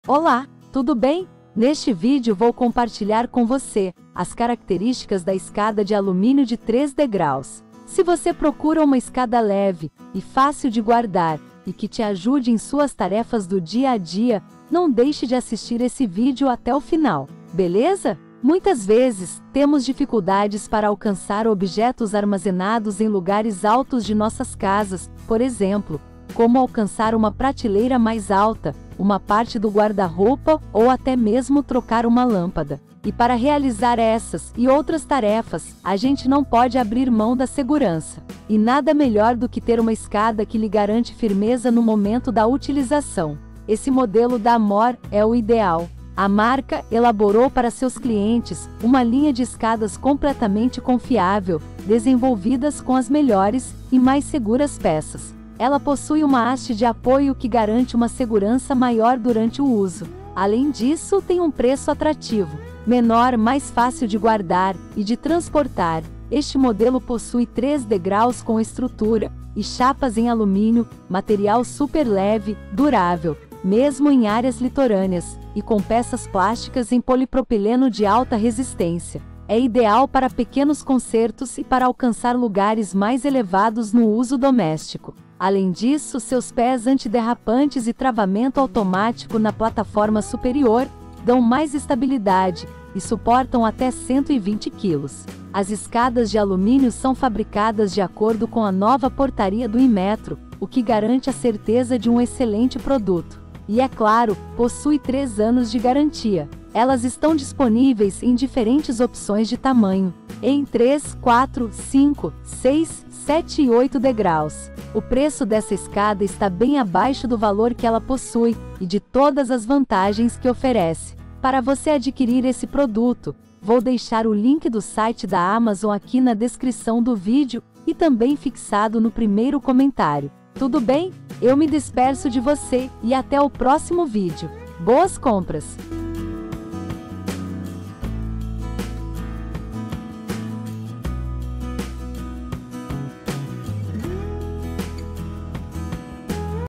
Olá, tudo bem? Neste vídeo vou compartilhar com você as características da escada de alumínio de 3 degraus. Se você procura uma escada leve e fácil de guardar e que te ajude em suas tarefas do dia a dia, não deixe de assistir esse vídeo até o final, beleza? Muitas vezes, temos dificuldades para alcançar objetos armazenados em lugares altos de nossas casas, por exemplo, como alcançar uma prateleira mais alta, uma parte do guarda-roupa ou até mesmo trocar uma lâmpada. E para realizar essas e outras tarefas, a gente não pode abrir mão da segurança. E nada melhor do que ter uma escada que lhe garante firmeza no momento da utilização. Esse modelo da Amor é o ideal. A marca elaborou para seus clientes uma linha de escadas completamente confiável, desenvolvidas com as melhores e mais seguras peças. Ela possui uma haste de apoio que garante uma segurança maior durante o uso. Além disso, tem um preço atrativo, menor, mais fácil de guardar e de transportar. Este modelo possui 3 degraus com estrutura e chapas em alumínio, material super leve, durável, mesmo em áreas litorâneas, e com peças plásticas em polipropileno de alta resistência. É ideal para pequenos concertos e para alcançar lugares mais elevados no uso doméstico. Além disso, seus pés antiderrapantes e travamento automático na plataforma superior dão mais estabilidade e suportam até 120 kg. As escadas de alumínio são fabricadas de acordo com a nova portaria do Inmetro, o que garante a certeza de um excelente produto. E é claro, possui 3 anos de garantia. Elas estão disponíveis em diferentes opções de tamanho, em 3, 4, 5, 6, 7 e 8 degraus. O preço dessa escada está bem abaixo do valor que ela possui e de todas as vantagens que oferece. Para você adquirir esse produto, vou deixar o link do site da Amazon aqui na descrição do vídeo e também fixado no primeiro comentário. Tudo bem? Eu me despeço de você e até o próximo vídeo. Boas compras!